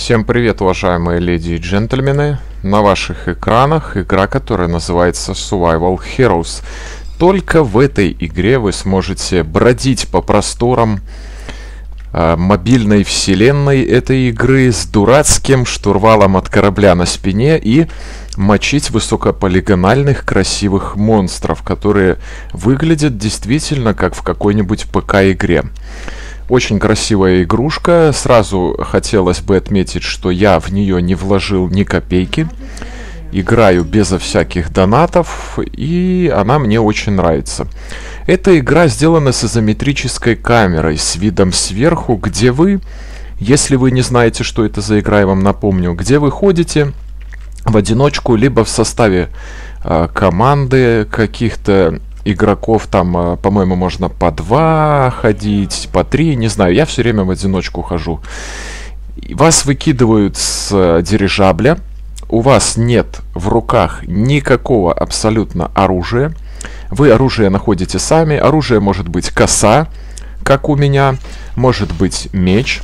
Всем привет, уважаемые леди и джентльмены! На ваших экранах игра, которая называется Survival Heroes. Только в этой игре вы сможете бродить по просторам мобильной вселенной этой игры с дурацким штурвалом от корабля на спине и мочить высокополигональных красивых монстров, которые выглядят действительно как в какой-нибудь ПК-игре. Очень красивая игрушка. Сразу хотелось бы отметить, что я в нее не вложил ни копейки. Играю безо всяких донатов, и она мне очень нравится. Эта игра сделана с изометрической камерой, с видом сверху, где вы, если вы не знаете, что это за игра, я вам напомню, где вы ходите в одиночку, либо в составе команды каких-то игроков, там, по-моему, можно по 2 ходить, по 3, не знаю, я все время в одиночку хожу. Вас выкидывают с дирижабля, у вас нет в руках никакого абсолютно оружия, вы оружие находите сами, оружие может быть коса, как у меня, может быть меч,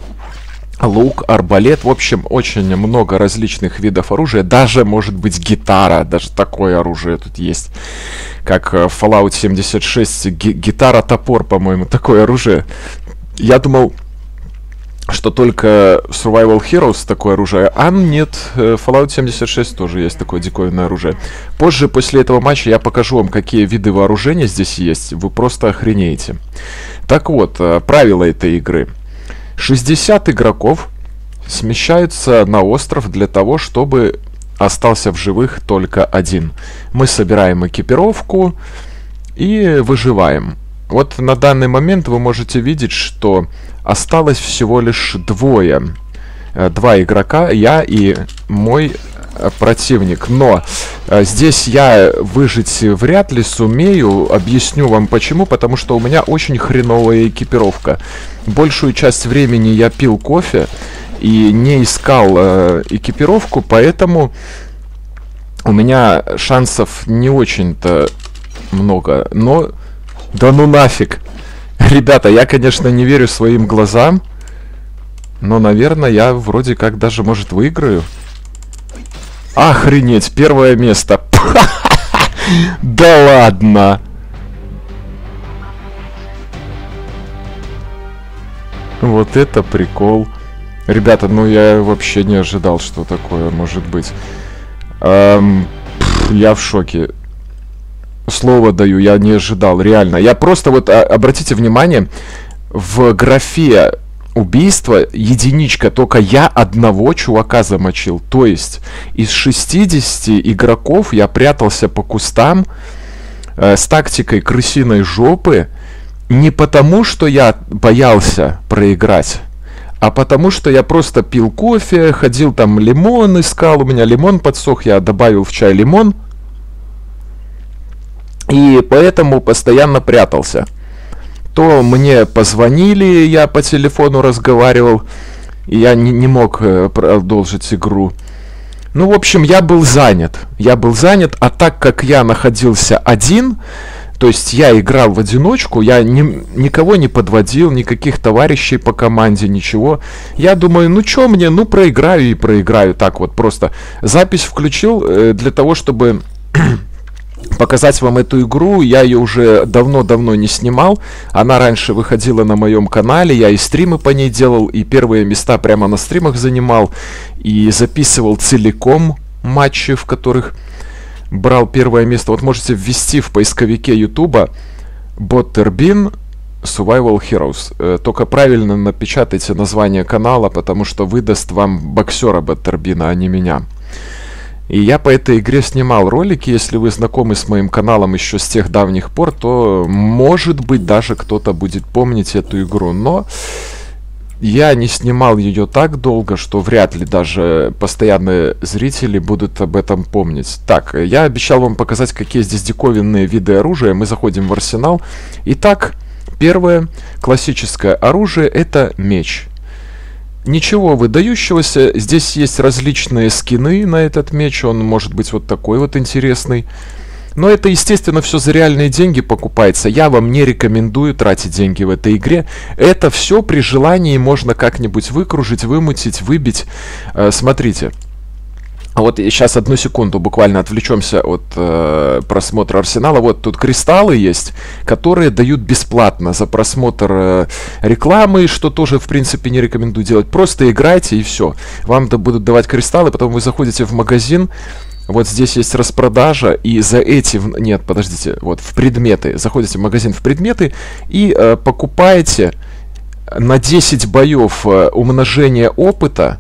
лук, арбалет, в общем, очень много различных видов оружия, даже может быть гитара, даже такое оружие тут есть, как в Fallout 76, гитара-топор, по-моему, такое оружие. Я думал, что только в Survival Heroes такое оружие, а нет, в Fallout 76 тоже есть такое диковинное оружие. Позже, после этого матча, я покажу вам, какие виды вооружения здесь есть, вы просто охренеете. Так вот, правила этой игры. 60 игроков смещаются на остров для того, чтобы остался в живых только один. Мы собираем экипировку и выживаем. Вот на данный момент вы можете видеть, что осталось всего лишь двое. Два игрока, я и мой противник. Но здесь я выжить вряд ли сумею. Объясню вам почему. Потому что у меня очень хреновая экипировка. Большую часть времени я пил кофе и не искал экипировку, поэтому у меня шансов не очень-то много. Но да ну нафиг. Ребята, я, конечно, не верю своим глазам, но, наверное, я вроде как даже, может, выиграю. Охренеть, первое место. Да ладно. Вот это прикол. Ребята, ну я вообще не ожидал, что такое может быть. Я в шоке. Слово даю, я не ожидал, реально. Я просто вот, обратите внимание, в графе убийства единичка, только я одного чувака замочил. То есть из 60 игроков я прятался по кустам с тактикой крысиной жопы. Не потому, что я боялся проиграть, а потому, что я просто пил кофе, ходил там лимон искал, у меня лимон подсох, я добавил в чай лимон. И поэтому постоянно прятался. То мне позвонили, я по телефону разговаривал, и я не мог продолжить игру. Ну, в общем, я был занят. А так как я находился один, то есть я играл в одиночку, я никого не подводил, никаких товарищей по команде, ничего. Я думаю, ну чё мне, ну проиграю и проиграю. Так вот, просто запись включил для того, чтобы показать вам эту игру. Я ее уже давно-давно не снимал. Она раньше выходила на моем канале, я и стримы по ней делал, и первые места прямо на стримах занимал, и записывал целиком матчи, в которых брал первое место. Вот можете ввести в поисковике ютуба Bot Turbine Survival Heroes. Только правильно напечатайте название канала, потому что выдаст вам боксера Bot Turbine, а не меня. И я по этой игре снимал ролики. Если вы знакомы с моим каналом еще с тех давних пор, то, может быть, даже кто-то будет помнить эту игру. Но я не снимал ее так долго, что вряд ли даже постоянные зрители будут об этом помнить. Так, я обещал вам показать, какие здесь диковинные виды оружия. Мы заходим в арсенал. Итак, первое классическое оружие — это меч. Ничего выдающегося. Здесь есть различные скины на этот меч. Он может быть вот такой вот интересный. Но это, естественно, все за реальные деньги покупается. Я вам не рекомендую тратить деньги в этой игре. Это все при желании можно как-нибудь выкружить, вымутить, выбить. Смотрите. Вот сейчас одну секунду буквально отвлечемся от просмотра Арсенала. Вот тут кристаллы есть, которые дают бесплатно за просмотр рекламы, что тоже в принципе не рекомендую делать. Просто играйте и все. Вам будут давать кристаллы, потом вы заходите в магазин. Вот здесь есть распродажа, и за эти... Нет, подождите, вот в предметы. Заходите в магазин в предметы и покупаете на 10 боев умножение опыта,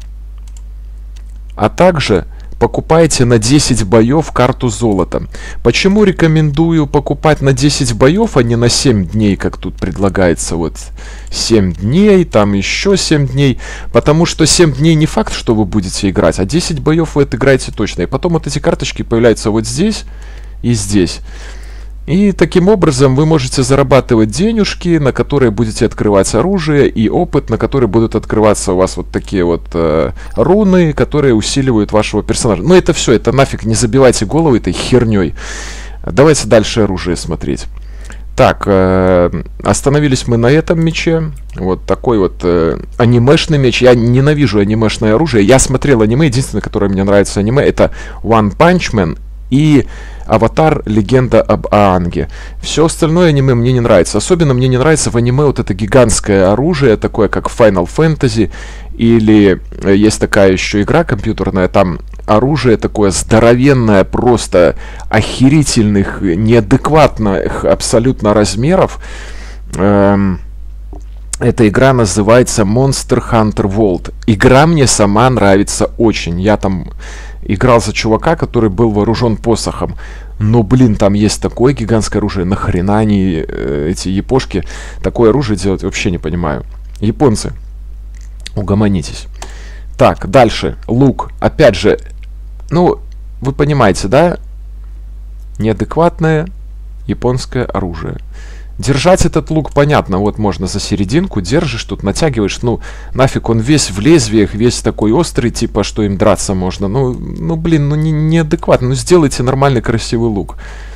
а также покупаете на 10 боев карту золота. Почему рекомендую покупать на 10 боев, а не на 7 дней, как тут предлагается? Вот 7 дней, там еще 7 дней. Потому что 7 дней не факт, что вы будете играть, а 10 боев вы отыграете точно. И потом вот эти карточки появляются вот здесь и здесь. И таким образом вы можете зарабатывать денежки, на которые будете открывать оружие, и опыт, на который будут открываться у вас вот такие вот руны, которые усиливают вашего персонажа. Но это все, это нафиг, не забивайте голову этой херней. Давайте дальше оружие смотреть. Так, остановились мы на этом мече. Вот такой вот анимешный меч. Я ненавижу анимешное оружие. Я смотрел аниме, единственное, которое мне нравится аниме, это One Punch Man и Аватар, легенда об Аанге. Все остальное аниме мне не нравится. Особенно мне не нравится в аниме вот это гигантское оружие, такое как Final Fantasy. Или есть такая еще игра компьютерная, там оружие такое здоровенное, просто охерительных, неадекватных абсолютно размеров. Эта игра называется Monster Hunter World. Игра мне сама нравится очень. Я там играл за чувака, который был вооружен посохом. Но, блин, там есть такое гигантское оружие. Нахрена они, эти япошки, такое оружие делать, вообще не понимаю. Японцы, угомонитесь. Так, дальше. Лук. Опять же, ну, вы понимаете, да? Неадекватное японское оружие. Держать этот лук понятно, вот можно за серединку, держишь, тут натягиваешь, ну, нафиг, он весь в лезвиях, весь такой острый, типа, что им драться можно. Ну блин, ну неадекватно, ну сделайте нормальный красивый лук.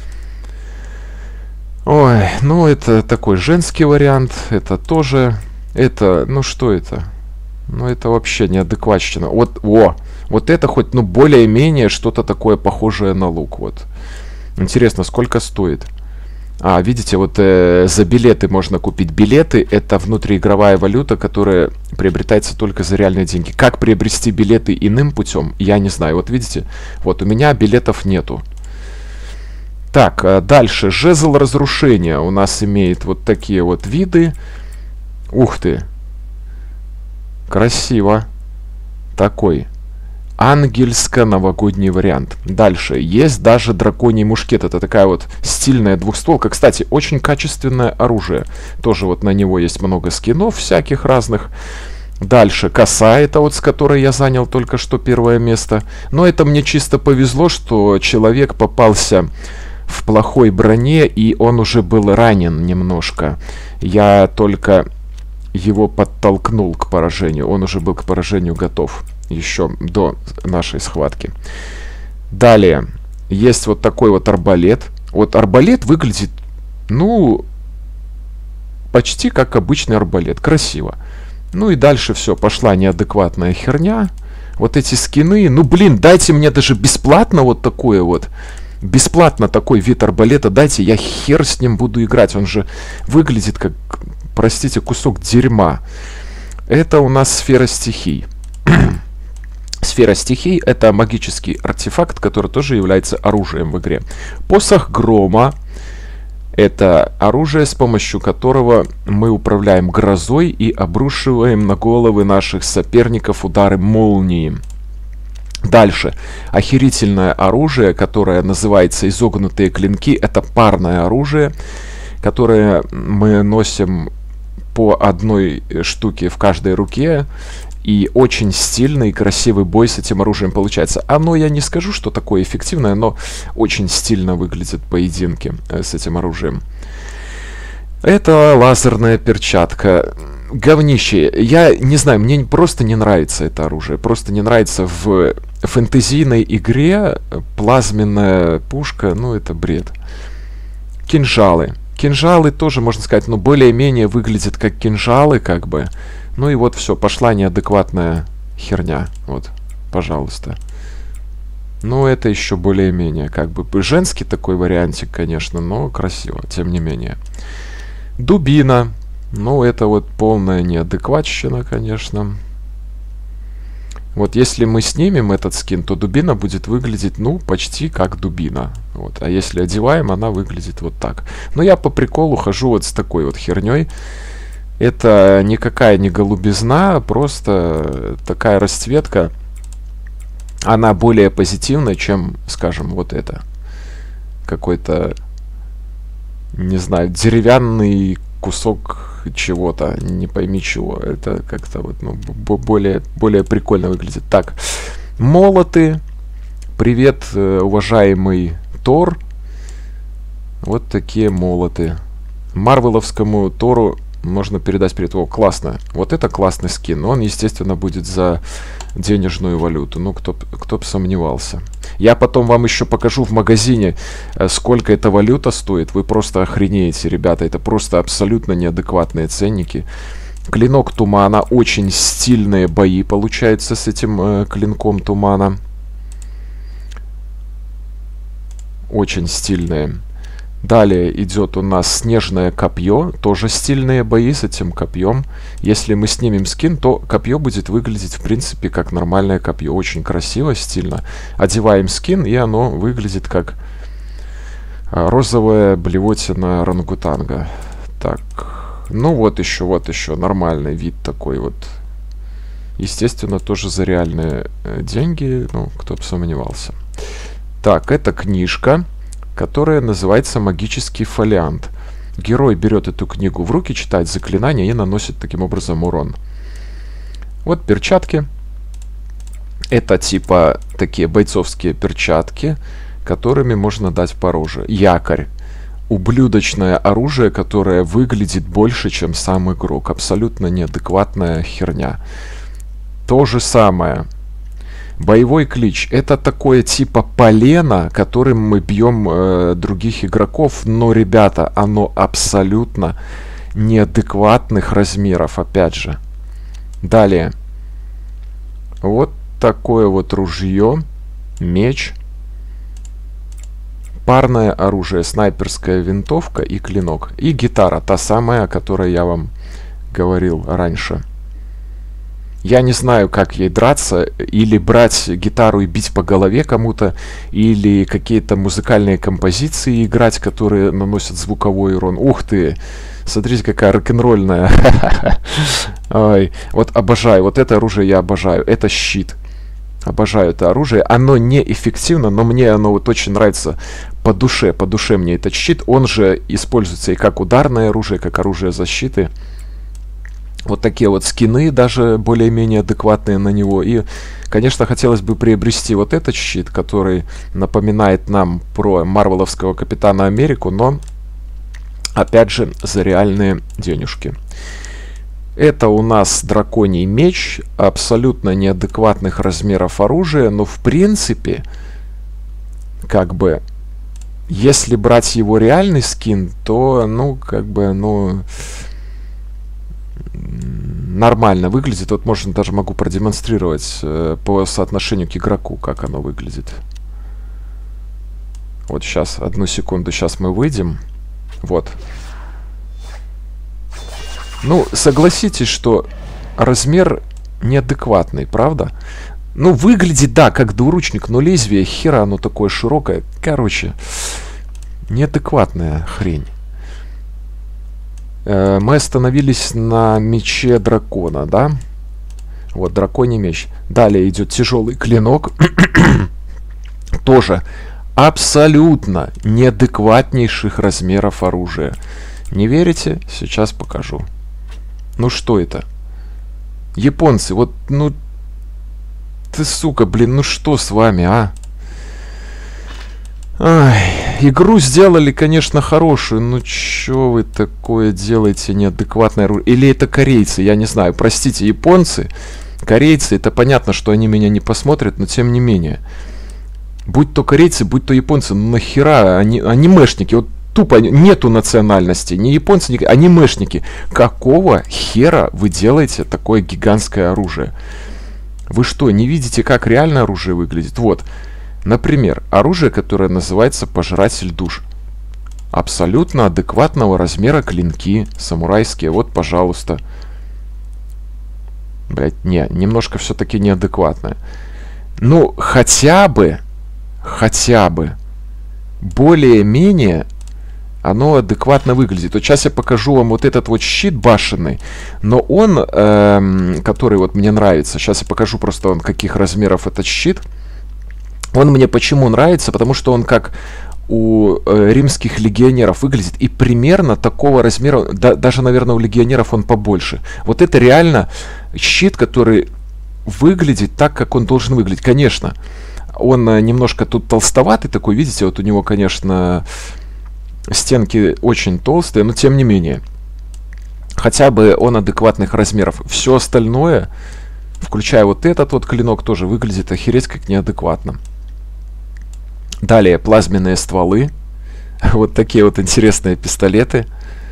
Ой, ну это такой женский вариант, это тоже, это, ну что это? Ну это вообще неадекватщина. Вот, вот это хоть, ну, более-менее что-то такое похожее на лук, вот. Интересно, сколько стоит? А, видите, вот за билеты можно купить. Билеты — это внутриигровая валюта, которая приобретается только за реальные деньги. Как приобрести билеты иным путем, я не знаю. Вот видите, вот у меня билетов нету. Так, дальше. Жезл разрушения у нас имеет вот такие вот виды. Ух ты. Красиво. Такой. Ангельско-новогодний вариант. Дальше. Есть даже драконий мушкет. Это такая вот стильная двухстволка. Кстати, очень качественное оружие. Тоже вот на него есть много скинов всяких разных. Дальше. Коса. Это вот с которой я занял только что первое место. Но это мне чисто повезло, что человек попался в плохой броне, и он уже был ранен немножко. Я только его подтолкнул к поражению. Он уже был к поражению готов. Еще до нашей схватки. Далее. Есть вот такой вот арбалет. Вот арбалет выглядит, ну, почти как обычный арбалет. Красиво. Ну и дальше все. Пошла неадекватная херня. Вот эти скины. Ну, блин, дайте мне даже бесплатно вот такое вот. Бесплатно такой вид арбалета дайте. Я хер с ним буду играть. Он же выглядит как, простите, кусок дерьма. Это у нас сфера стихий. Сфера стихий — это магический артефакт, который тоже является оружием в игре. Посох грома — это оружие, с помощью которого мы управляем грозой и обрушиваем на головы наших соперников удары молнии. Дальше. Охерительное оружие, которое называется изогнутые клинки. Это парное оружие, которое мы носим по одной штуке в каждой руке. И очень стильный и красивый бой с этим оружием получается. Оно, я не скажу, что такое эффективное, но очень стильно выглядят поединки с этим оружием. Это лазерная перчатка. Говнище. Я не знаю, мне просто не нравится это оружие. Просто не нравится в фэнтезийной игре плазменная пушка, ну, это бред. Кинжалы. Кинжалы тоже, можно сказать, ну, более-менее выглядят как кинжалы, как бы. Ну и вот все, пошла неадекватная херня. Вот, пожалуйста. Ну, это еще более-менее, как бы, женский такой вариантик, конечно, но красиво, тем не менее. Дубина. Ну, это вот полная неадекватщина, конечно. Вот если мы снимем этот скин, то дубина будет выглядеть, ну, почти как дубина. Вот. А если одеваем, она выглядит вот так. Но я по приколу хожу вот с такой вот херней. Это никакая не голубизна, просто такая расцветка. Она более позитивная, чем, скажем, вот это. Какой-то, не знаю, деревянный кусок чего-то, не пойми чего. Это как-то вот, ну, более прикольно выглядит. Так, молоты. Привет, уважаемый Тор. Вот такие молоты. Марвеловскому Тору можно передать привет. О, классно. Вот это классный скин. Он, естественно, будет за денежную валюту. Ну, кто б сомневался. Я потом вам еще покажу в магазине, сколько эта валюта стоит. Вы просто охренеете, ребята. Это просто абсолютно неадекватные ценники. Клинок тумана. Очень стильные бои получаются с этим клинком тумана. Очень стильные. Далее идет у нас снежное копье. Тоже стильные бои с этим копьем. Если мы снимем скин, то копье будет выглядеть, в принципе, как нормальное копье. Очень красиво, стильно. Одеваем скин, и оно выглядит как розовая блевотина орангутанга. Так, ну вот еще нормальный вид такой вот. Естественно, тоже за реальные деньги. Ну, кто бы сомневался. Так, это книжка, которая называется «Магический фолиант». Герой берет эту книгу в руки, читает заклинания и наносит таким образом урон. Вот перчатки. Это типа такие бойцовские перчатки, которыми можно дать по оружию. Якорь. Ублюдочное оружие, которое выглядит больше, чем сам игрок. Абсолютно неадекватная херня. То же самое. Боевой клич. Это такое типа полено, которым мы бьем других игроков. Но, ребята, оно абсолютно неадекватных размеров, опять же. Далее. Вот такое вот ружье. Меч. Парное оружие. Снайперская винтовка и клинок. И гитара. Та самая, о которой я вам говорил раньше. Я не знаю, как ей драться, или брать гитару и бить по голове кому-то, или какие-то музыкальные композиции играть, которые наносят звуковой урон. Ух ты! Смотрите, какая рок-н-ролльная. Ой, вот обожаю. Вот это оружие я обожаю. Это щит. Обожаю это оружие. Оно неэффективно, но мне оно вот очень нравится по душе. По душе мне этот щит. Он же используется и как ударное оружие, как оружие защиты. Вот такие вот скины, даже более-менее адекватные на него. И, конечно, хотелось бы приобрести вот этот щит, который напоминает нам про марвеловского Капитана Америку, но, опять же, за реальные денежки. Это у нас драконий меч, абсолютно неадекватных размеров оружия, но, в принципе, как бы, если брать его реальный скин, то, ну, как бы, ну... нормально выглядит. Вот, можно даже могу продемонстрировать по соотношению к игроку, как оно выглядит. Вот сейчас, одну секунду, сейчас мы выйдем. Вот. Ну, согласитесь, что размер неадекватный, правда? Ну, выглядит, да, как двуручник, но лезвие хера оно такое широкое. Короче, неадекватная хрень. Мы остановились на мече дракона, да? Вот, драконий меч. Далее идет тяжелый клинок. Тоже абсолютно неадекватнейших размеров оружия. Не верите? Сейчас покажу. Ну что это? Японцы, вот, ну... Ты, сука, блин, ну что с вами, а? Ай, игру сделали, конечно, хорошую, но чё вы такое делаете, неадекватное оружие? Или это корейцы, я не знаю, простите, японцы, Корейцы, это понятно, что они меня не посмотрят, но тем не менее. Будь то корейцы, будь то японцы, ну нахера, анимешники, вот тупо нету национальности, ни японцы, ни анимешники. Какого хера вы делаете такое гигантское оружие? Вы что, не видите, как реально оружие выглядит? Вот, например, оружие, которое называется Пожиратель душ. Абсолютно адекватного размера клинки самурайские. Вот, пожалуйста. Блять, не, немножко все-таки неадекватное. Ну, хотя бы, более-менее оно адекватно выглядит. Вот сейчас я покажу вам вот этот вот щит башенный, но он, который вот мне нравится, сейчас я покажу просто, он каких размеров этот щит. Он мне почему нравится? Потому что он как у римских легионеров выглядит, и примерно такого размера, даже, наверное, у легионеров он побольше. Вот это реально щит, который выглядит так, как он должен выглядеть. Конечно, он немножко тут толстоватый такой, видите, вот у него, конечно, стенки очень толстые, но тем не менее, хотя бы он адекватных размеров. Все остальное, включая вот этот вот клинок, тоже выглядит охереть как неадекватно. Далее плазменные стволы. Вот такие вот интересные пистолеты.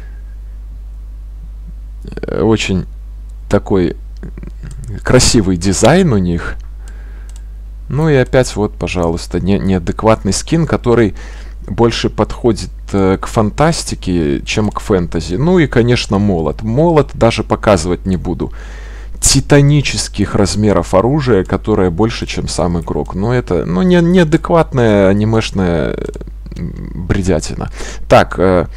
Очень такой красивый дизайн у них. Ну и опять вот, пожалуйста, неадекватный скин, который больше подходит к фантастике, чем к фэнтези. Ну и, конечно, молот. Молот даже показывать не буду. Титанических размеров оружия, которое больше, чем сам игрок. Но это, ну, неадекватная анимешная бредятина. Так,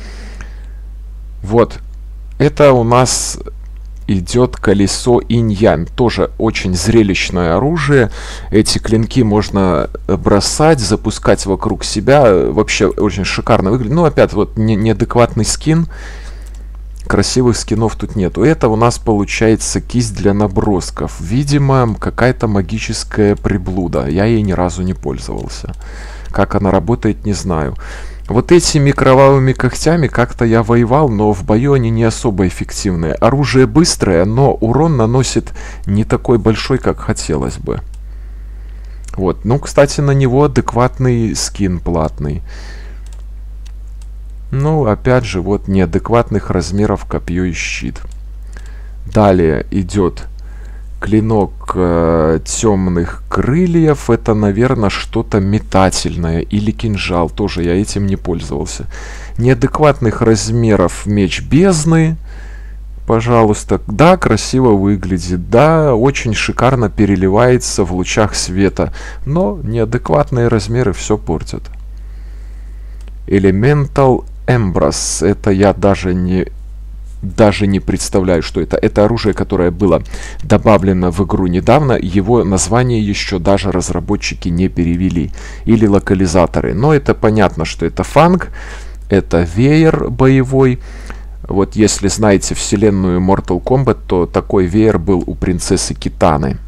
вот. Это у нас идет колесо инь-янь. Тоже очень зрелищное оружие. Эти клинки можно бросать, запускать вокруг себя. Вообще очень шикарно выглядит. Ну, опять вот неадекватный скин. Красивых скинов тут нету. Это у нас получается кисть для набросков. Видимо, какая-то магическая приблуда. Я ей ни разу не пользовался. Как она работает, не знаю. Вот этими кровавыми когтями как-то я воевал, но в бою они не особо эффективные. Оружие быстрое, но урон наносит не такой большой, как хотелось бы. Вот. Ну, кстати, на него адекватный скин платный. Ну, опять же, вот неадекватных размеров копье и щит. Далее идет клинок темных крыльев. Это, наверное, что-то метательное. Или кинжал. Тоже я этим не пользовался. Неадекватных размеров меч бездны. Пожалуйста. Да, красиво выглядит. Да, очень шикарно переливается в лучах света. Но неадекватные размеры все портят. Elemental Embrace. Это я даже не представляю, что это. Это оружие, которое было добавлено в игру недавно. Его название еще даже разработчики не перевели. Или локализаторы. Но это понятно, что это фанг. Это веер боевой. Вот если знаете вселенную Mortal Kombat, то такой веер был у принцессы Китаны.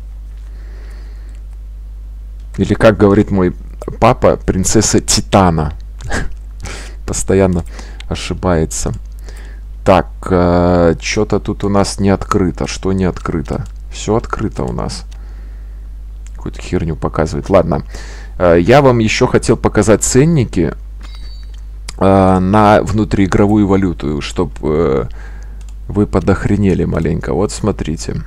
Или, как говорит мой папа, принцесса Титана. Постоянно ошибается. Так, что-то тут у нас не открыто. Что не открыто? Все открыто у нас. Какую-то херню показывает. Ладно. Я вам еще хотел показать ценники на внутриигровую валюту, чтобы вы подохренели маленько. Вот смотрите.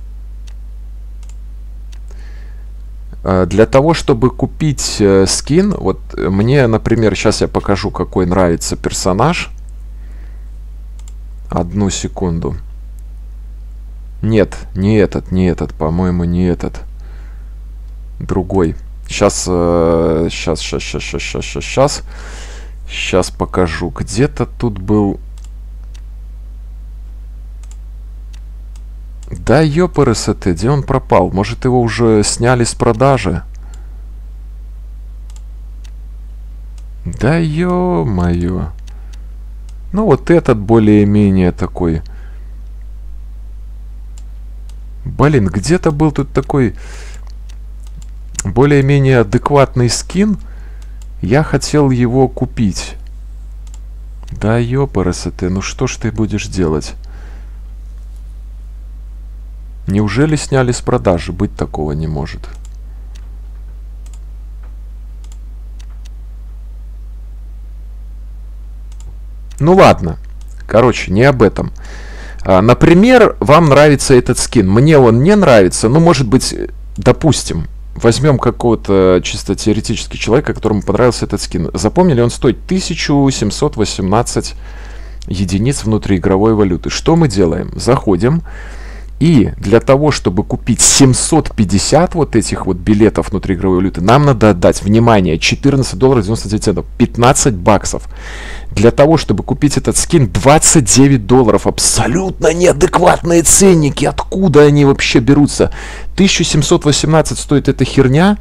Для того, чтобы купить скин, вот мне, например, сейчас я покажу, какой нравится персонаж. Одну секунду. Нет, не этот, по-моему, не этот. Другой. Сейчас покажу. Где-то тут был... Да ёпрст, где он пропал? Может, его уже сняли с продажи? Да ё-моё. Ну, вот этот более-менее такой. Блин, где-то был тут такой более-менее адекватный скин. Я хотел его купить. Да ёпрст, ну что ж ты будешь делать? Неужели сняли с продажи? Быть такого не может. Ну ладно. Короче, не об этом. Например, вам нравится этот скин. Мне он не нравится. Ну, может быть, допустим, возьмем какого-то чисто теоретически человека, которому понравился этот скин. Запомнили, он стоит 1718 единиц внутриигровой валюты. Что мы делаем? Заходим. И для того, чтобы купить 750 вот этих вот билетов внутриигровой валюты, нам надо отдать, внимание, $14.99, 15 баксов. Для того, чтобы купить этот скин, $29. Абсолютно неадекватные ценники. Откуда они вообще берутся? 1718 стоит эта херня,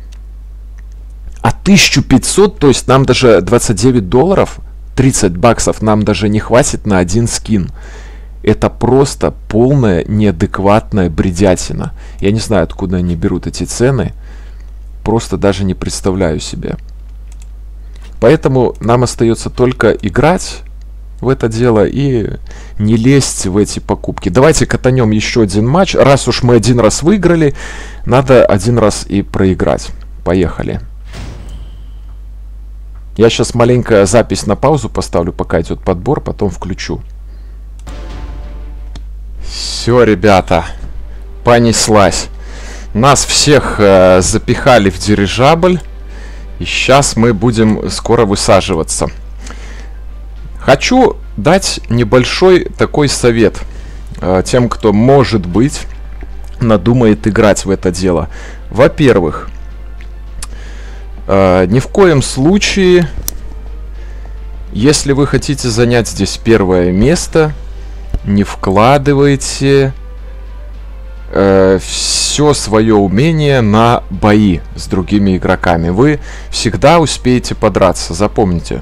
а 1500, то есть нам даже $29, 30 баксов нам даже не хватит на один скин. Это просто полная неадекватная бредятина. Я не знаю, откуда они берут эти цены. Просто даже не представляю себе. Поэтому нам остается только играть в это дело и не лезть в эти покупки. Давайте катанем еще один матч. Раз уж мы один раз выиграли, надо один раз и проиграть. Поехали. Я сейчас маленькая запись на паузу поставлю, пока идет подбор, потом включу. Все, ребята, понеслась. Нас всех запихали в дирижабль. И сейчас мы будем скоро высаживаться. Хочу дать небольшой такой совет тем, кто, может быть, надумает играть в это дело. Во-первых, ни в коем случае, если вы хотите занять здесь первое место, не вкладывайте все свое умение на бои с другими игроками. Вы всегда успеете подраться, запомните.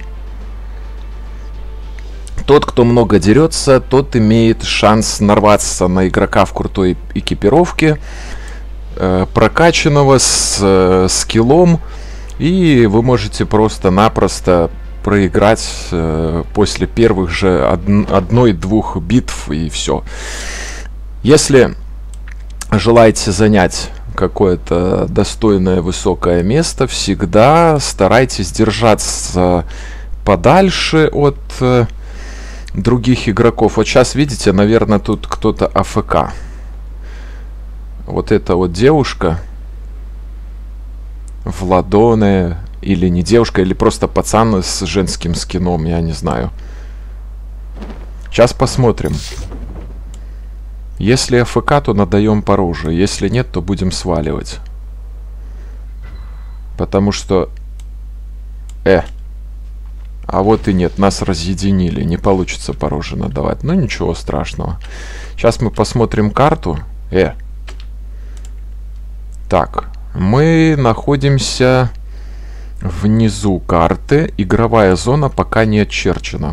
Тот, кто много дерется, тот имеет шанс нарваться на игрока в крутой экипировке, прокачанного с скиллом, и вы можете просто-напросто проиграть после первых же одной-двух битв, и все. Если желаете занять какое-то достойное высокое место, всегда старайтесь держаться подальше от других игроков. Вот сейчас, видите, наверное, тут кто-то АФК. Вот эта вот девушка в ладоне, или не девушка, или просто пацан с женским скином, я не знаю. Сейчас посмотрим. Если АФК, то надаем по оружию. Если нет, то будем сваливать. Потому что... А вот и нет, нас разъединили. Не получится по оружию надавать. Ну, ничего страшного. Сейчас мы посмотрим карту. Так, мы находимся внизу карты. Игровая зона пока не очерчена.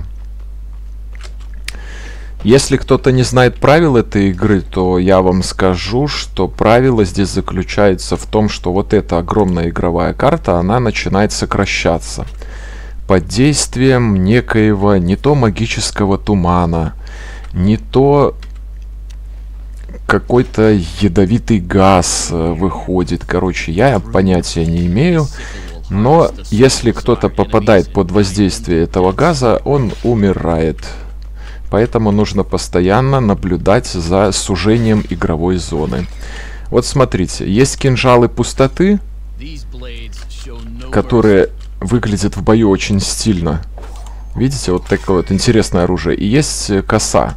Если кто-то не знает правил этой игры, то я вам скажу, что правило здесь заключается в том, что вот эта огромная игровая карта, она начинает сокращаться под действием некоего не то магического тумана, не то какой-то ядовитый газ выходит. Короче, я понятия не имею. Но если кто-то попадает под воздействие этого газа, он умирает. Поэтому нужно постоянно наблюдать за сужением игровой зоны. Вот смотрите, есть кинжалы пустоты, которые выглядят в бою очень стильно. Видите, вот такое вот интересное оружие. И есть коса.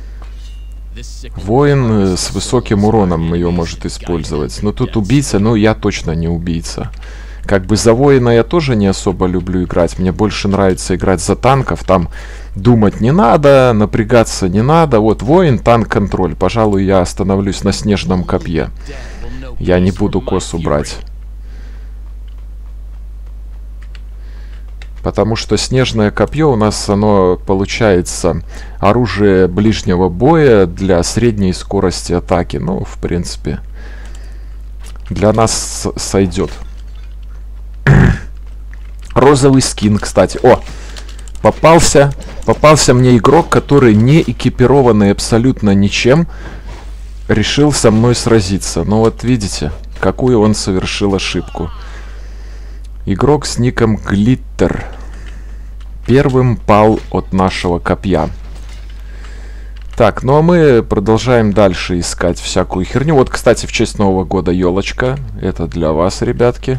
Воин с высоким уроном ее может использовать. Но тут убийца, но я точно не убийца. Как бы за воина я тоже не особо люблю играть. Мне больше нравится играть за танков. Там думать не надо, напрягаться не надо. Вот воин, танк, контроль. Пожалуй, я остановлюсь на снежном копье. Я не буду косу брать. Потому что снежное копье у нас, оно получается оружие ближнего боя для средней скорости атаки. Ну, в принципе, для нас сойдет. Розовый скин, кстати. О, попался мне игрок, который не экипированный абсолютно ничем. решил со мной сразиться. Но вот видите, какую он совершил ошибку. Игрок с ником Глиттер первым пал от нашего копья. Так, ну а мы продолжаем дальше искать всякую херню. Вот, кстати, в честь Нового года елочка. Это для вас, ребятки.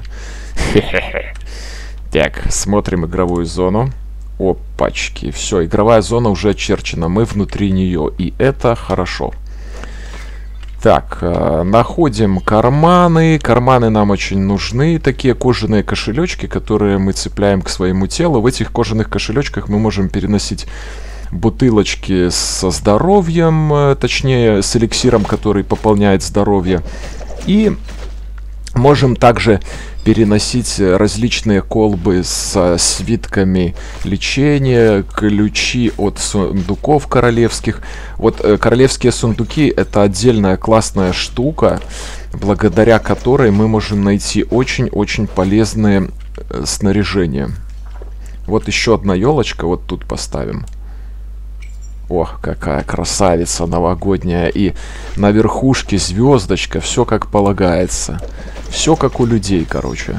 Так, смотрим игровую зону. Опачки. Все, игровая зона уже очерчена. Мы внутри нее. И это хорошо. Так, находим карманы. Карманы нам очень нужны. Такие кожаные кошелечки, которые мы цепляем к своему телу. В этих кожаных кошелечках мы можем переносить бутылочки со здоровьем, точнее с эликсиром, который пополняет здоровье. И можем также переносить различные колбы со свитками лечения, ключи от сундуков королевских. Вот королевские сундуки — это отдельная классная штука, благодаря которой мы можем найти очень-очень полезные снаряжения. Вот еще одна елочка, вот тут поставим. Ох, какая красавица новогодняя. И на верхушке звездочка, все как полагается. Все как у людей, короче.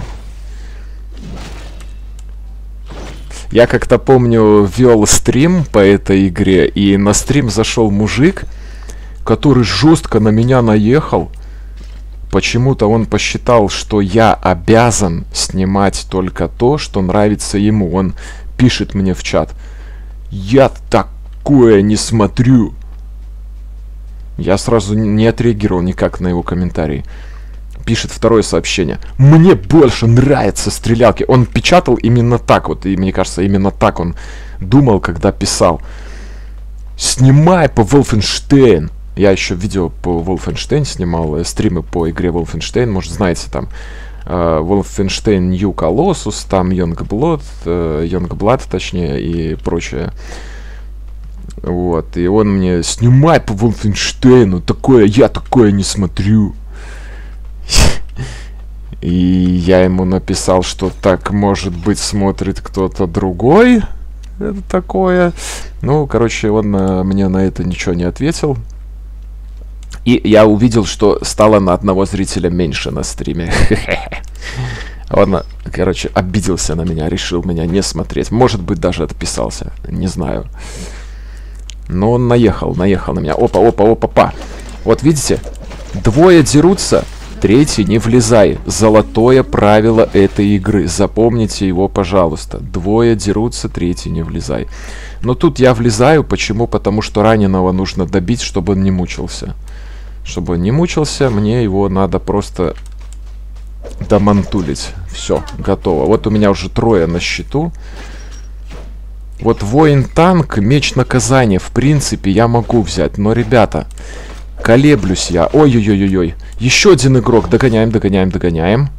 Я как-то помню, вел стрим по этой игре, и на стрим зашел мужик, который жестко на меня наехал. Почему-то он посчитал, что я обязан снимать только то, что нравится ему. Он пишет мне в чат: «Я такое не смотрю». Я сразу не отреагировал никак на его комментарий. Пишет второе сообщение: «Мне больше нравятся стрелялки». Он печатал именно так вот, и мне кажется, именно так он думал, когда писал: «Снимай по Wolfenstein». Я еще видео по Wolfenstein снимал, стримы по игре Wolfenstein, может, знаете, там Wolfenstein New Colossus, там Youngblood, точнее, и прочее. Вот, и он мне: «Снимай по Wolfenstein, я такое не смотрю». И я ему написал, что так, может быть, смотрит кто-то другой. Это такое. Ну, короче, он мне на это ничего не ответил. И я увидел, что стало на одного зрителя меньше на стриме. Он, короче, обиделся на меня, решил меня не смотреть. Может быть, даже отписался. Не знаю. Но он наехал на меня. Опа. Вот видите? Двое дерутся, третий не влезай. Золотое правило этой игры. Запомните его, пожалуйста. Двое дерутся, третий не влезай. Но тут я влезаю. Почему? Потому что раненого нужно добить, чтобы он не мучился. Чтобы он не мучился, мне его надо просто домантулить. Все, готово. Вот у меня уже трое на счету. Вот воин-танк, меч наказания, в принципе, я могу взять. Но, ребята, колеблюсь я. Ой-ой-ой-ой. Еще один игрок. Догоняем.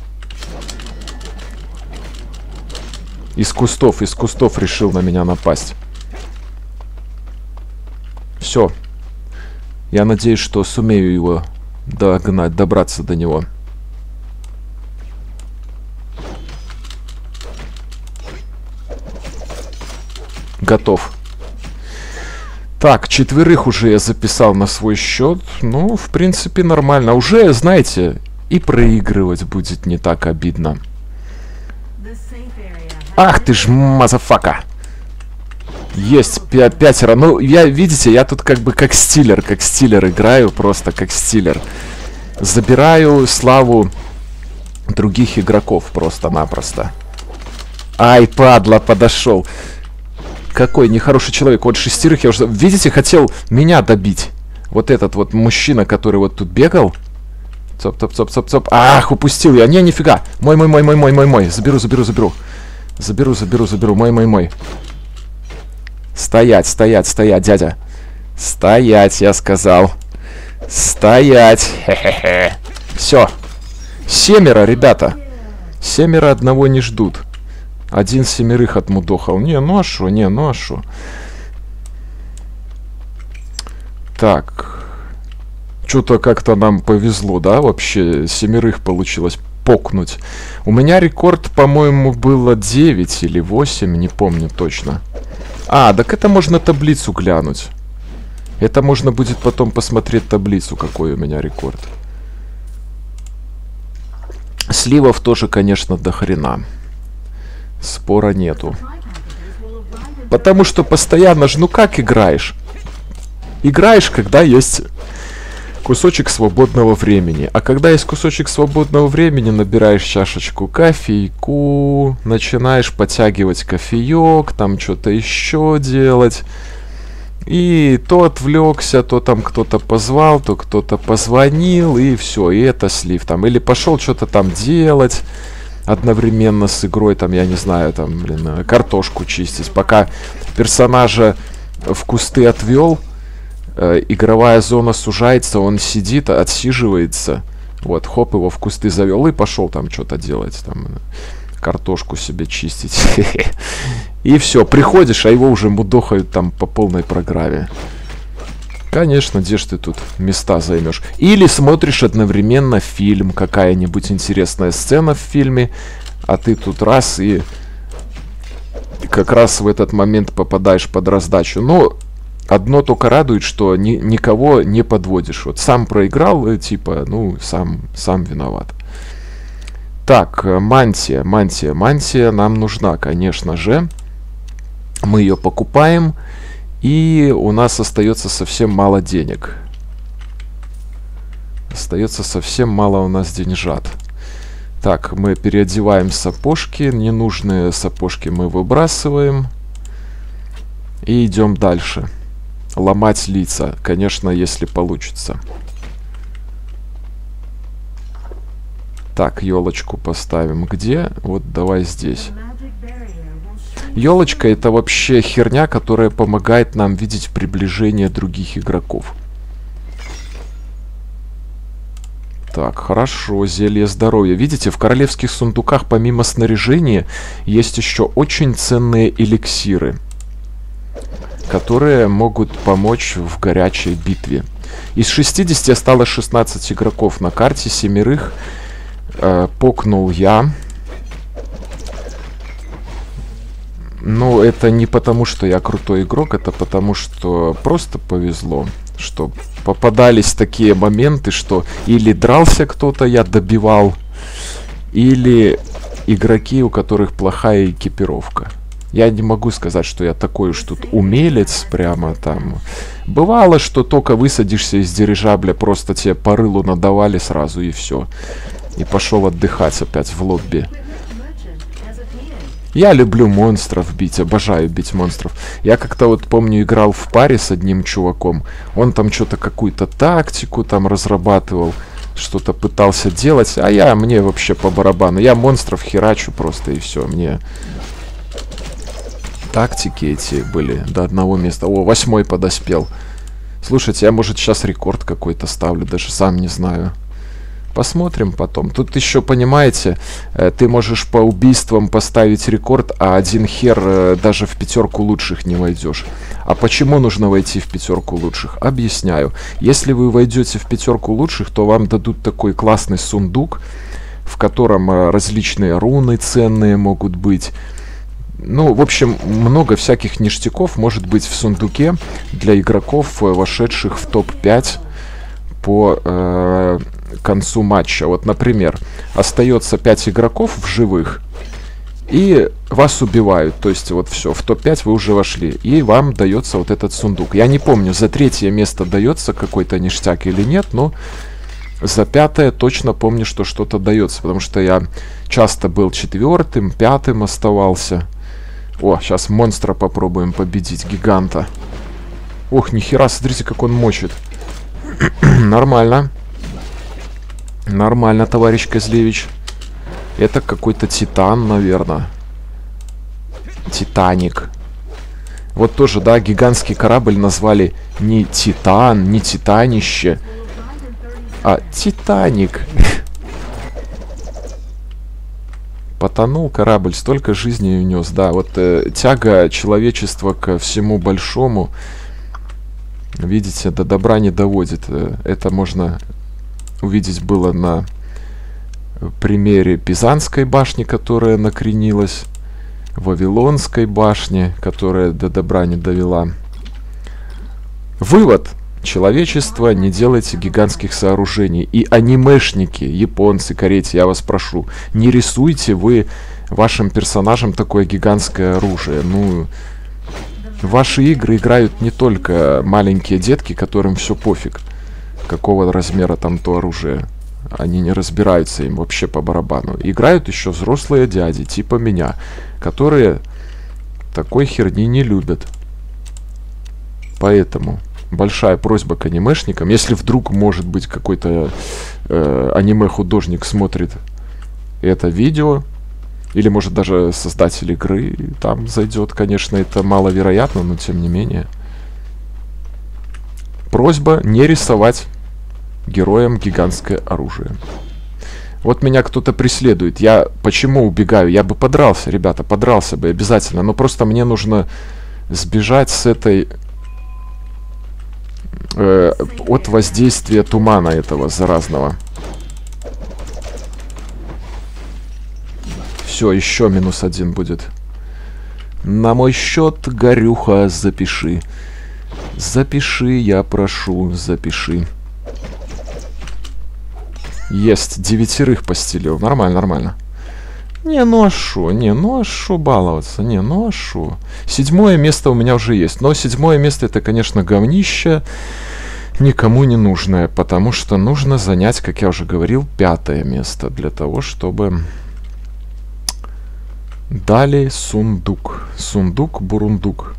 Из кустов решил на меня напасть. Все. Я надеюсь, что сумею его догнать, добраться до него. Готов. Так, 4 уже я записал на свой счет. Ну, в принципе, нормально. Уже, знаете, и проигрывать будет не так обидно. Ах ты ж, мазафака! Есть 5. Ну, видите, я тут как бы как стиллер играю, просто как стиллер. Забираю славу других игроков просто-напросто. Ай, падла, подошел. Какой нехороший человек. Вот 6 я уже... Видите, хотел меня добить. Вот этот вот мужчина, который вот тут бегал. Цоп. Ах, упустил я. Не, нифига. Мой. Заберу. Мой. Стоять, дядя. Стоять, я сказал. Стоять. Хе-хе-хе. Все. 7, ребята. 7 одного не ждут. 1 7 отмудохал. Не, ну а шо? Так. Что-то как-то нам повезло, да? Вообще 7 получилось покнуть. У меня рекорд, по-моему, было 9 или 8, не помню точно. А, так это можно таблицу глянуть. Это можно будет потом посмотреть таблицу, какой у меня рекорд. Сливов тоже, конечно, до хрена. Спора нету. Потому что постоянно же, ну как играешь? Играешь, когда есть кусочек свободного времени. А когда есть кусочек свободного времени, набираешь чашечку кофейку, начинаешь подтягивать кофеек, там что-то еще делать. И то отвлекся, то там кто-то позвал, то кто-то позвонил, и все, и это слив там. Или пошел что-то там делать одновременно с игрой, там, я не знаю, там, блин, картошку чистить. Пока персонажа в кусты отвел, игровая зона сужается, он сидит, отсиживается. Вот, хоп, его в кусты завел и пошел там что-то делать, там, картошку себе чистить. И все, приходишь, а его уже мудохают там по полной программе. Конечно, где ж ты тут места займешь? Или смотришь одновременно фильм, какая-нибудь интересная сцена в фильме, а ты тут раз и как раз в этот момент попадаешь под раздачу. Но одно только радует, что никого не подводишь. Вот сам проиграл, типа, ну, сам виноват. Так, мантия нам нужна, конечно же. Мы ее покупаем, и у нас остается совсем мало денег. Остается совсем мало у нас деньжат. Так, мы переодеваем сапожки. Ненужные сапожки мы выбрасываем. И идем дальше. Ломать лица, конечно, если получится. Так, елочку поставим где? Вот давай здесь. Елочка — это вообще херня, которая помогает нам видеть приближение других игроков. Так, хорошо, зелье здоровья. Видите, в королевских сундуках помимо снаряжения есть еще очень ценные эликсиры, которые могут помочь в горячей битве. Из 60 осталось 16 игроков на карте, 7 покнул я. Но это не потому, что я крутой игрок, это потому, что просто повезло, что попадались такие моменты, что или дрался кто-то, я добивал, или игроки, у которых плохая экипировка. Я не могу сказать, что я такой уж тут умелец, прямо там. Бывало, что только высадишься из дирижабля, просто тебе по рылу надавали сразу и все. И пошел отдыхать опять в лобби. Я люблю монстров бить, обожаю бить монстров. Я как-то вот помню, играл в паре с одним чуваком. Он там что-то, какую-то тактику там разрабатывал, что-то пытался делать, а мне вообще по барабану. Я монстров херачу просто и все. Мне тактики эти были до одного места. О, 8-й подоспел. Слушайте, я, может, сейчас рекорд какой-то ставлю, даже сам не знаю. Посмотрим потом. Тут еще, понимаете, ты можешь по убийствам поставить рекорд, а один хер даже в 5 лучших не войдешь. А почему нужно войти в 5 лучших? Объясняю. Если вы войдете в 5 лучших, то вам дадут такой классный сундук, в котором различные руны ценные могут быть. Ну, в общем, много всяких ништяков может быть в сундуке для игроков, вошедших в топ-5 по концу матча. Вот, например, остается 5 игроков в живых, и вас убивают. То есть, вот все, в топ-5 вы уже вошли, и вам дается вот этот сундук. Я не помню, за 3-е место дается какой-то ништяк или нет, но за 5-е точно помню, что что-то дается, потому что я часто был 4-м, 5-м оставался. О, сейчас монстра попробуем победить, гиганта. Ох, нихера, смотрите, как он мочит. Нормально. Нормально, товарищ Козлевич. Это какой-то титан, наверное. Титаник. Вот тоже, да, гигантский корабль назвали не Титан, не Титанище, а Титаник. Потонул корабль, столько жизни унес. Да, вот тяга человечества ко всему большому, видите, до добра не доводит. Это можно увидеть было на примере Пизанской башни, которая накренилась, Вавилонской башни, которая до добра не довела. Вывод. Человечество, не делайте гигантских сооружений. И анимешники, японцы, корейцы, я вас прошу, не рисуйте вы вашим персонажам такое гигантское оружие. Ну, ваши игры играют не только маленькие детки, которым все пофиг, какого размера там то оружие. Они не разбираются, им вообще по барабану. Играют еще взрослые дяди, типа меня, которые такой херни не любят. Поэтому большая просьба к анимешникам, если вдруг, может быть, какой-то аниме-художник смотрит это видео, или, может, даже создатель игры там зайдет, конечно, это маловероятно, но тем не менее. Просьба не рисовать героям гигантское оружие. Вот меня кто-то преследует. Я почему убегаю? Я бы подрался, ребята, подрался бы обязательно. Но просто мне нужно сбежать с этой... от воздействия тумана этого заразного. Все, еще -1 будет. На мой счет, Горюха, запиши. Запиши, я прошу, запиши. Есть, 9 постелил. Нормально, нормально. Не, ну а шо? Не, ну а шо баловаться? Не, ну а шо? 7-е место у меня уже есть. Но 7-е место это, конечно, говнище. Никому не нужное. Потому что нужно занять, как я уже говорил, 5-е место. Для того, чтобы... Далее сундук. Сундук-бурундук.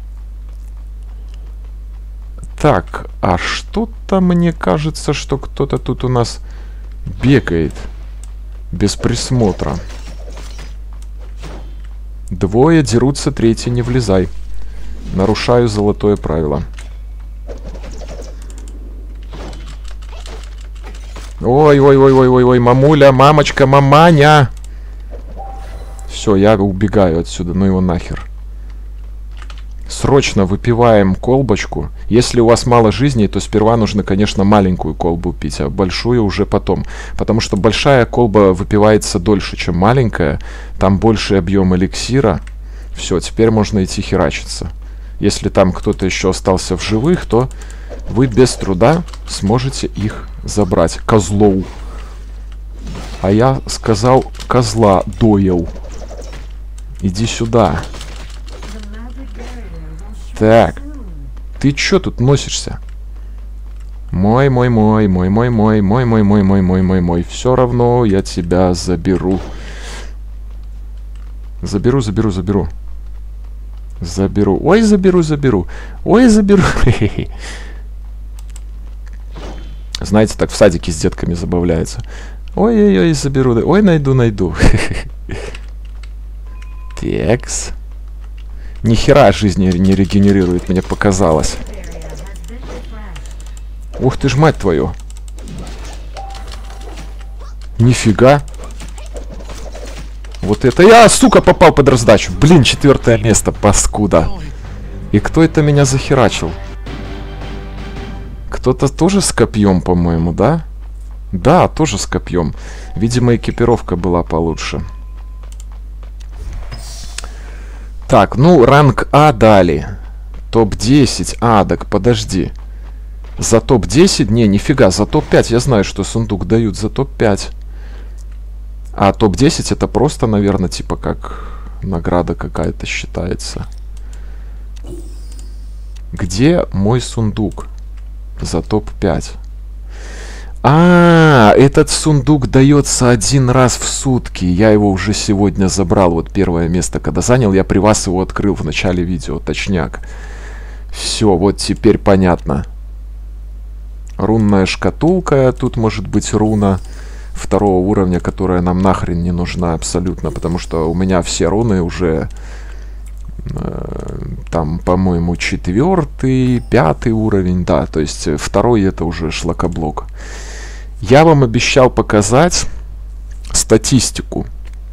Так, а что-то мне кажется, что кто-то тут у нас бегает без присмотра. 2 дерутся, 3-й не влезай. Нарушаю золотое правило. Ой-ой-ой-ой-ой-ой, мамуля, мамочка, маманя. Все, я убегаю отсюда, ну его нахер. Срочно выпиваем колбочку. Если у вас мало жизней, то сперва нужно, конечно, маленькую колбу пить, а большую уже потом. Потому что большая колба выпивается дольше, чем маленькая. Там больше объем эликсира. Все, теперь можно идти херачиться. Если там кто-то еще остался в живых, то вы без труда сможете их забрать. Козлоу. А я сказал, козла доел. Иди сюда. Так, ты чё тут носишься? Мой. Все равно я тебя заберу. Заберу. Ой, заберу. Ой, заберу. Знаете, так в садике с детками забавляются. Ой, заберу. Ой, найду. Текс. Ни хера жизни не регенерирует, мне показалось. Ух ты ж, мать твою. Нифига. Вот это я, сука, попал под раздачу. Блин, 4-е место, паскуда. И кто это меня захерачил? Кто-то тоже с копьем, по-моему, да? Да, тоже с копьем. Видимо, экипировка была получше. Так, ну, ранг А дали. Топ-10. А, так подожди. За топ-10? Не, нифига, за топ-5. Я знаю, что сундук дают за топ-5. А топ-10 это просто, наверное, типа как награда какая-то считается. Где мой сундук за топ-5? А, этот сундук дается 1 раз в сутки. Я его уже сегодня забрал. Вот 1-е место, когда занял, я при вас его открыл в начале видео. Точняк. Все, вот теперь понятно. Рунная шкатулка. Тут может быть руна 2-го уровня, которая нам нахрен не нужна абсолютно. Потому что у меня все руны уже... там, по-моему, 4-й, 5-й уровень. Да, то есть 2-й это уже шлакоблок. Я вам обещал показать статистику.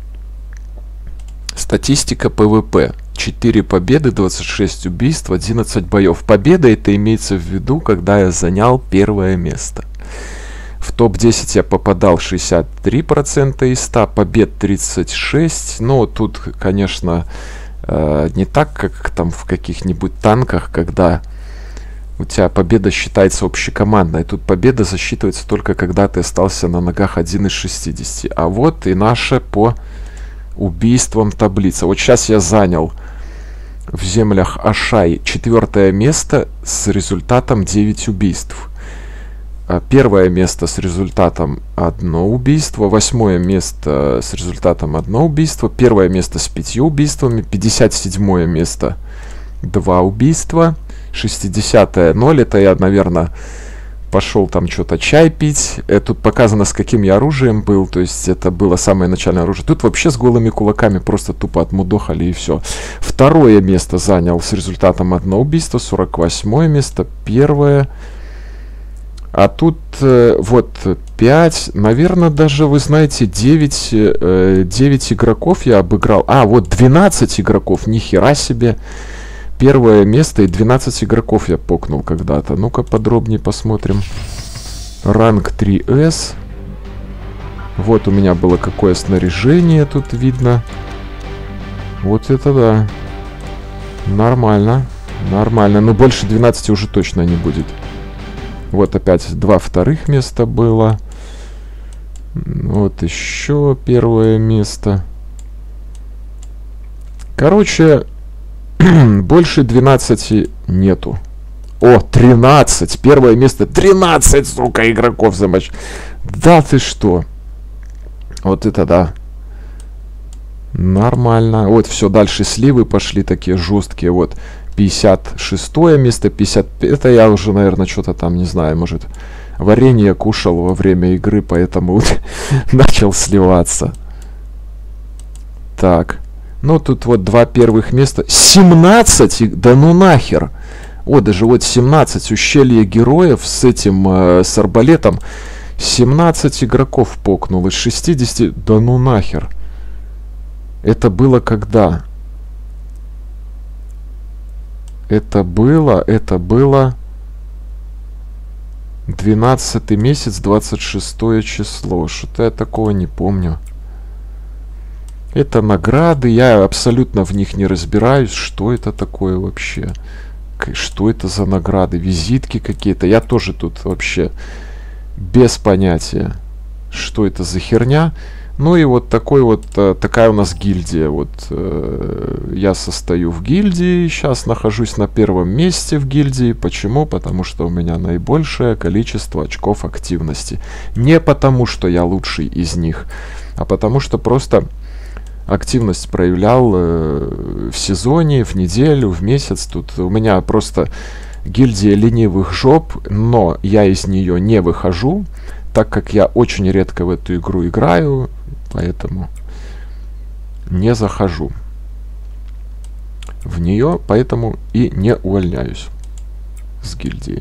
Статистика ПВП. 4 победы, 26 убийств, 11 боев. Победа это имеется в виду, когда я занял 1-е место. В топ-10 я попадал 63% из 100, побед 36. Но тут, конечно, не так, как там в каких-нибудь танках, когда у тебя победа считается общекомандной. Тут победа засчитывается только когда ты остался на ногах 1 из 60. А вот и наша по убийствам таблица. Вот сейчас я занял в землях Ашай 4-е место с результатом 9 убийств. 1-е место с результатом 1 убийство. 8-е место с результатом 1 убийство. 1-е место с 5 убийствами. 57-е место 2 убийства. 60-е 0. Это я, наверное, пошел там что-то чай пить. Тут показано, с каким я оружием был. То есть это было самое начальное оружие. Тут вообще с голыми кулаками просто тупо отмудохали и все. 2-е место занял с результатом 1 убийство. 48-е место. 1-е. А тут вот 5. Наверное, даже, вы знаете, 9 игроков я обыграл. А, вот 12 игроков. Нихера себе. 1-е место и 12 игроков я покнул когда-то. Ну-ка подробнее посмотрим. Ранг 3С. Вот у меня было какое снаряжение тут видно. Вот это да. Нормально. Нормально. Но больше 12 уже точно не будет. Вот опять 2 2-х места было. Вот еще 1-е место. Короче... Больше 12 нету. О, 13. 1-е место. 13, сука, игроков за матч. Да ты что? Вот это да. Нормально. Вот все, дальше сливы пошли такие жесткие. Вот 56-е место, 55. Это я уже, наверное, что-то там, не знаю, может, варенье кушал во время игры, поэтому начал сливаться. Так. Ну, тут вот 2 первых места. 17! Да ну нахер! О, даже вот 17 ущелье героев с этим, с арбалетом. 17 игроков покнул из 60. Да ну нахер! Это было когда? Это было 12 месяц, 26 число. Что-то я такого не помню. Это награды, я абсолютно в них не разбираюсь, что это такое вообще, что это за награды, визитки какие-то, я тоже тут вообще без понятия, что это за херня. Ну и вот такой вот, такая у нас гильдия, вот я состою в гильдии, сейчас нахожусь на 1-м месте в гильдии, почему? Потому что у меня наибольшее количество очков активности, не потому что я лучший из них, а потому что просто... активность проявлял в сезоне, в неделю, в месяц. Тут у меня просто гильдия ленивых жоп, но я из нее не выхожу, так как я очень редко в эту игру играю, поэтому не захожу в нее, поэтому и не увольняюсь с гильдии.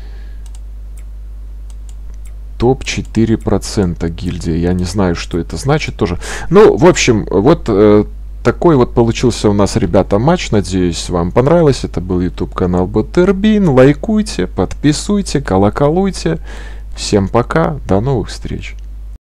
Топ 4% гильдия. Я не знаю, что это значит тоже. Ну, в общем, вот такой вот получился у нас, ребята, матч. Надеюсь, вам понравилось. Это был YouTube канал Баттербин. Лайкуйте, подписывайте, колоколуйте. Всем пока. До новых встреч.